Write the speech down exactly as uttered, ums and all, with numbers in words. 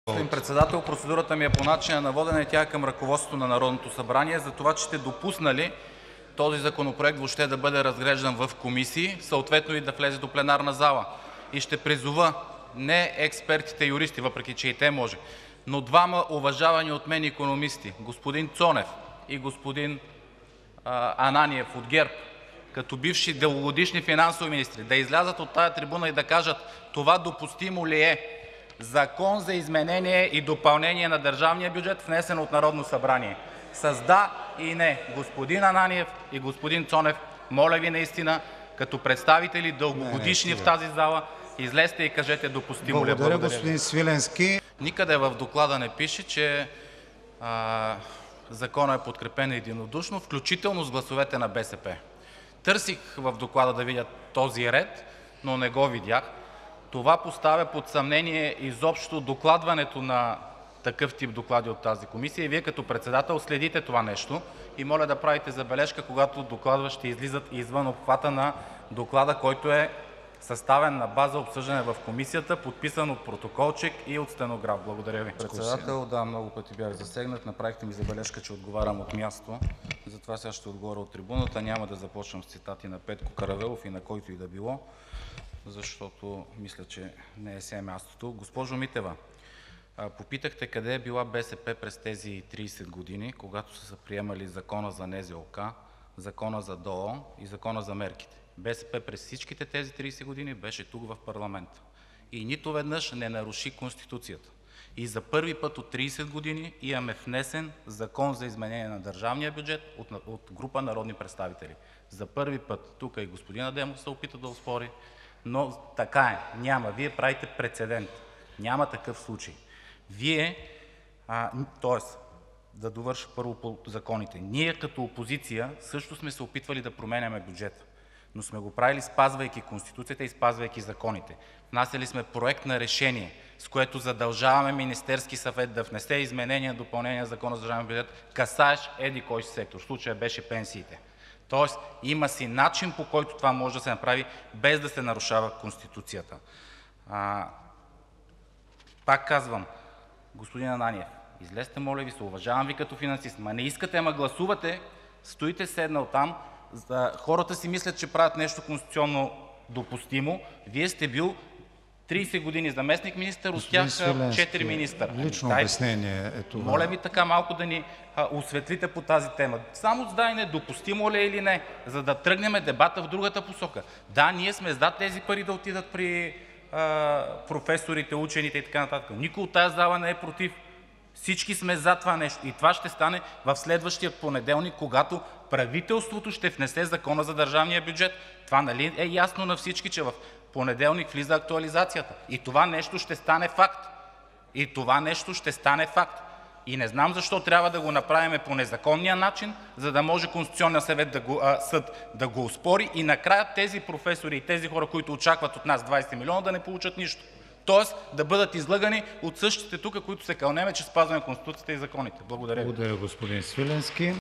Господин председател, процедурата ми е по начина на водене. Тя е към ръководството на Народното събрание за това, че сте допуснали този законопроект въобще да бъде разглеждан в комисии, съответно и да влезе до пленарна зала. И ще призова не експертите юристи, въпреки че и те може, но двама уважавани от мен икономисти – господин Цонев и господин а, Ананиев от ГЕРБ, като бивши дългогодишни финансови министри, да излязат от тази трибуна и да кажат това допустимо ли е Закон за изменение и допълнение на държавния бюджет, внесен от Народното събрание, с да и не. Господин Ананиев и господин Цонев, моля Ви наистина, като представители дългогодишни в тази зала, излезте и кажете допустимо ли е. Благодаря, господин Свиленски. Никъде в доклада не пише, че а, законът е подкрепен единодушно, включително с гласовете на БСП. Търсих в доклада да видя този ред, но не го видях. Това поставя под съмнение изобщо докладването на такъв тип доклади от тази комисия и Вие като председател следите това нещо и моля да правите забележка, когато докладващите излизат извън обхвата на доклада, който е съставен на база обсъждане в комисията, подписан от протоколчик и от стенограф. Благодаря Ви. Председател, да, много пъти бях засегнат. Направихте ми забележка, че отговарям от място. Затова сега ще отговоря от трибуната. Няма да започвам с цитати на Петко Каравелов и на който и да било, защото мисля, че не е сега мястото. Госпожо Митева, попитахте къде е била БСП през тези трийсет години, когато са се приемали Закона за Н З О К, Закона за Д О О и Закона за мерките. БСП през всичките тези трийсет години беше тук в парламента и нито веднъж не наруши Конституцията. И за първи път от трийсет години имаме внесен Закон за изменение на държавния бюджет от, от група народни представители. За първи път. Тук и господин Адемов се опита да оспори, но така е. Няма. Вие правите прецедент. Няма такъв случай. Вие, а, тоест, да довърша първо по законите. Ние като опозиция също сме се опитвали да променяме бюджета, но сме го правили спазвайки Конституцията и спазвайки законите. Внасяли сме проект на решение, с което задължаваме Министерски съвет да внесе изменения, допълнения на Закона за държавния бюджет, касаещ еди-кой си сектор. В случая беше пенсиите. Тоест има си начин, по който това може да се направи, без да се нарушава Конституцията. А, пак казвам, господин Ананиев, излезте, моля Ви се, уважавам Ви като финансист, ма не искате, ама гласувате, стоите седнал там, за... хората си мислят, че правят нещо конституционно допустимо. Вие сте бил трийсет години заместник-министър, от тях четири министър. Лично обяснение е това. Моля Ви така малко да ни а, осветлите по тази тема. Само с да и не, допустимо ли е или не, за да тръгнем дебата в другата посока. Да, ние сме за тези пари да отидат при а, професорите, учените и така нататък. Никой от тази зала не е против. Всички сме за това нещо. И това ще стане в следващия понеделник, когато правителството ще внесе Закона за държавния бюджет. Това нали е ясно на всички, че в понеделник влиза актуализацията. И това нещо ще стане факт. И това нещо ще стане факт. И не знам защо трябва да го направим по незаконния начин, за да може Конституционният съвет да го, а, съд да го оспори и накрая тези професори и тези хора, които очакват от нас двайсет милиона, да не получат нищо. Тоест да бъдат излъгани от същите тук, които се кълнеме, че спазваме Конституцията и законите. Благодаря Ви. Благодаря, господин Свиленски.